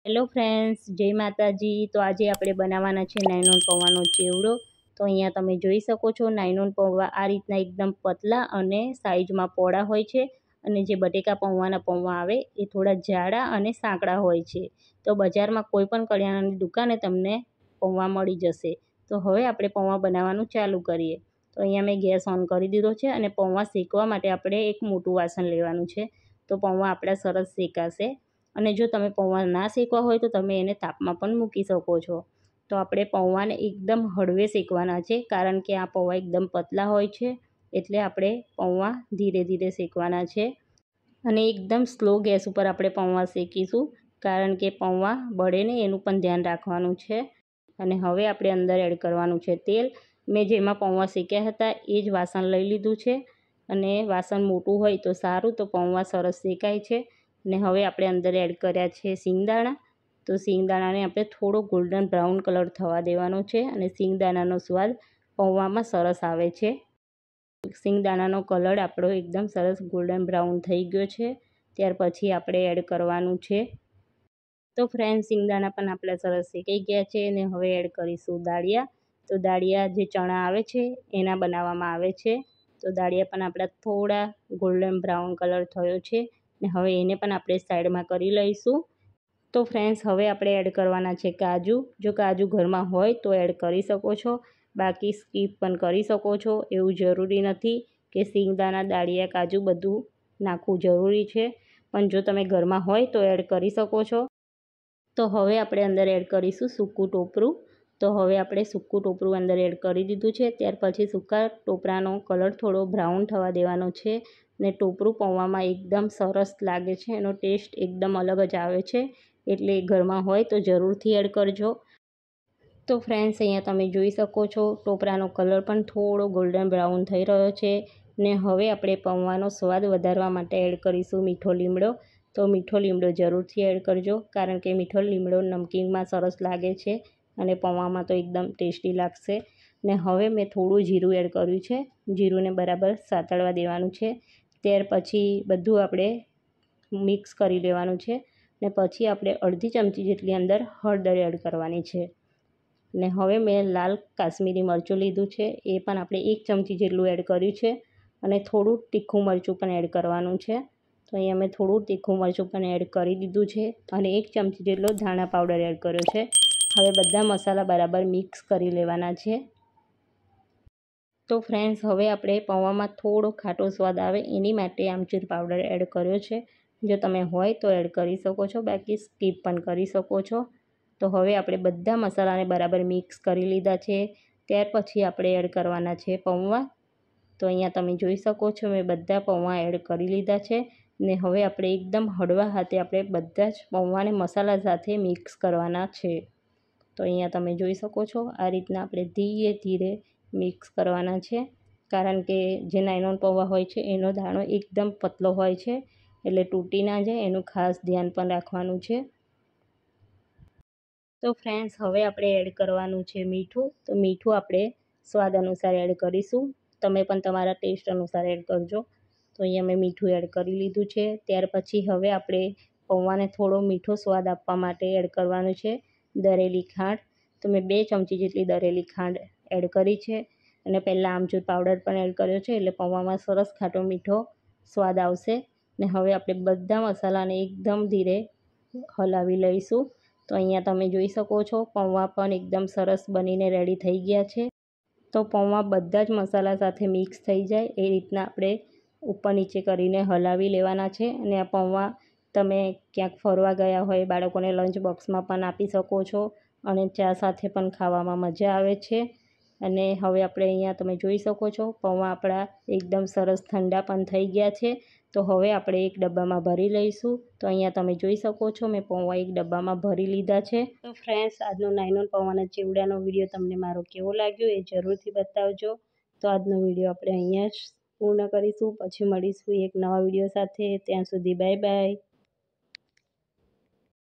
Hello friends, જય માતાજી। તો આજે આપણે બનાવવાના છે નાયલોન પૌવાનો ચેવડો। તો અહીંયા તમે જોઈ શકો છો નાયલોન પૌવા આ રીતના એકદમ પતલા અને સાઈઝમાં પહોળા હોય છે। અને જે બટેકા પૌવાના પૌવા આવે એ થોડા જાડા અને સાંકડા હોય છે। તો બજારમાં કોઈ પણ કરિયાણાની દુકાને તમને પૌવા મળી જશે। તો હવે આપણે પૌવા બનાવવાનું ચાલુ કરીએ। તો અહીંયા મેં ગેસ ઓન કરી દીધો છે અને પૌવા શેકવા માટે આપણે એક મોટું વાસણ લેવાનું છે। તો પૌવા આપણા સરસ શેકાશે। અને જો તમે પૌવા ના શેકવા હોય તો તમે એને તાપમાં પણ મૂકી શકો છો। તો આપણે પૌવાને એકદમ હળવે શેકવાના છે, કારણ કે આ પૌવા એકદમ પતલા હોય છે, એટલે આપણે પૌવા ધીરે ધીરે શેકવાના છે। અને એકદમ સ્લો ગેસ ઉપર આપણે પૌવા શેકીશું, કારણ કે પૌવા બળે નહીં એનું પણ ધ્યાન રાખવાનું છે। અને હવે આપણે અંદર એડ કરવાનું છે તેલ। મેં જેમાં પૌવા શેક્યા હતા એ જ વાસણ લઈ લીધું છે। અને વાસણ મોટું હોય તો સારું, તો પૌવા સરસ શેકાય છે। ને હવે આપણે અંદર એડ કર્યા છે સિંગદાણા। તો સિંગદાણાને આપણે થોડો ગોલ્ડન બ્રાઉન કલર થવા દેવાનો છે, અને સિંગદાણાનો સ્વાદ પૌવામાં સરસ આવે છે। સિંગદાણાનો કલર આપણો એકદમ સરસ ગોલ્ડન બ્રાઉન થઈ ગયો છે। ત્યાર પછી આપણે એડ કરવાનું છે, તો ફ્રેન્ડ સિંગદાણા પણ આપણા સરસ શેકાઈ ગયા છે। અને હવે એડ કરીશું દાળિયા। તો દાળિયા જે ચણા આવે છે એના બનાવવામાં આવે છે। તો દાળિયા પણ આપણા થોડા ગોલ્ડન બ્રાઉન કલર થયો છે, ને હવે એને પણ આપણે સાઈડમાં કરી લઈશું। તો ફ્રેન્ડ્સ, હવે આપણે એડ કરવાના છે કાજુ। જો કાજુ ઘરમાં હોય તો એડ કરી શકો છો, બાકી સ્કીપ પણ કરી શકો છો। એવું જરૂરી નથી કે સિંગદાણા, દાળિયા, કાજુ બધું નાખવું જરૂરી છે, પણ જો તમે ઘરમાં હોય તો એડ કરી શકો છો। તો હવે આપણે અંદર એડ કરીશું સૂકું ટોપરું। તો હવે આપણે સૂકું ટોપરું અંદર એડ કરી દીધું છે। ત્યાર પછી સૂકા ટોપરાનો કલર થોડો બ્રાઉન થવા દેવાનો છે, ને ટોપરું પૌવામાં એકદમ સરસ લાગે છે, એનો ટેસ્ટ એકદમ અલગ જ આવે છે। એટલે ઘરમાં હોય તો જરૂરથી એડ કરજો। તો ફ્રેન્ડ્સ, અહીંયા તમે જોઈ શકો છો ટોપરાનો કલર પણ થોડો ગોલ્ડન બ્રાઉન થઈ રહ્યો છે। ને હવે આપણે પૌવાનો સ્વાદ વધારવા માટે એડ કરીશું મીઠો લીમડો। તો મીઠો લીમડો જરૂરથી એડ કરજો, કારણ કે મીઠો લીમડો નમકીનમાં સરસ લાગે છે અને પૌવામાં તો એકદમ ટેસ્ટી લાગશે। ને હવે મેં થોડું જીરું એડ કર્યું છે। જીરુંને બરાબર સાતળવા દેવાનું છે। ત્યાર પછી બધું આપણે મિક્સ કરી લેવાનું છે, ને પછી આપણે અડધી ચમચી જેટલી અંદર હળદર એડ કરવાની છે। ને હવે મેં લાલ કાશ્મીરી મરચું લીધું છે, એ પણ આપણે 1 ચમચી જેટલું એડ કર્યું છે। અને થોડું તીખું મરચું પણ એડ કરવાનું છે। તો અહીંયા મેં થોડું તીખું મરચું પણ એડ કરી દીધું છે, અને 1 ચમચી જેટલો ધાણા પાવડર એડ કર્યો છે। હવે બધા મસાલા બરાબર મિક્સ કરી લેવાના છે। તો ફ્રેન્ડ્સ, હવે આપણે પૌવામાં થોડો ખાટો સ્વાદ આવે એની માટે આમચૂર પાવડર એડ કર્યો છે। જો તમે હોય તો એડ કરી શકો છો, બાકી સ્કીપ પણ કરી શકો છો। તો હવે આપણે બધા મસાલાને બરાબર મિક્સ કરી લીધા છે। ત્યાર પછી આપણે એડ કરવાના છે પૌવા। તો અહીંયા તમે જોઈ શકો છો મેં બધા પૌવા એડ કરી લીધા છે, ને હવે આપણે એકદમ હળવા હાથે આપણે બધા જ પૌવાને મસાલા સાથે મિક્સ કરવાના છે। તો અહીંયા તમે જોઈ શકો છો આ રીતના આપણે ધીરે ધીરે મિક્સ કરવાના છે, કારણ કે જે નાયલોન પૌવા હોય છે એનો દાણો એકદમ પતલો હોય છે, એટલે તૂટી ના જાય એનું ખાસ ધ્યાન પણ રાખવાનું છે। તો ફ્રેન્ડ્સ, હવે આપણે એડ કરવાનું છે મીઠું। તો મીઠું આપણે સ્વાદ અનુસાર એડ કરીશું, તમે પણ તમારા ટેસ્ટ અનુસાર એડ કરજો। તો અહીંયા મેં મીઠું એડ કરી લીધું છે। ત્યાર પછી હવે આપણે પૌવાને થોડો મીઠો સ્વાદ આપવા માટે એડ કરવાનું છે દળેલી ખાંડ। તો મેં 2 ચમચી જેટલી દળેલી ખાંડ એડ કરી છે, અને પહેલાં આમચૂર પાવડર પણ એડ કર્યો છે, એટલે પૌવામાં સરસ ખાટો મીઠો સ્વાદ આવશે। ને હવે આપણે બધા મસાલાને એકદમ ધીરે હલાવી લઈશું। તો અહીંયા તમે જોઈ શકો છો પૌવા પણ એકદમ સરસ બનીને રેડી થઈ ગયા છે। તો પૌવા બધા જ મસાલા સાથે મિક્સ થઈ જાય એ રીતના આપણે ઉપર નીચે કરીને હલાવી લેવાના છે। અને આ પૌવા તમે ક્યાંક ફરવા ગયા હોય, બાળકોને લંચ બોક્સમાં પણ આપી શકો છો, અને ચા સાથે પણ ખાવામાં મજા આવે છે। અને હવે આપણે અહીંયા તમે જોઈ શકો છો પૌવા આપણા એકદમ સરસ ઠંડા પણ થઈ ગયા છે। તો હવે આપણે એક ડબ્બામાં ભરી લઈશું। તો અહીંયા તમે જોઈ શકો છો મેં પૌવા એક ડબ્બામાં ભરી લીધા છે। તો ફ્રેન્ડ્સ, આજનો નાયલોન પૌવાના ચેવડાનો વિડીયો તમને મારો કેવો લાગ્યો એ જરૂરથી બતાવજો। તો આજનો વિડીયો આપણે અહીંયા જ પૂર્ણ કરીશું, પછી મળીશું એક નવા વિડીયો સાથે। ત્યાં સુધી બાય બાય।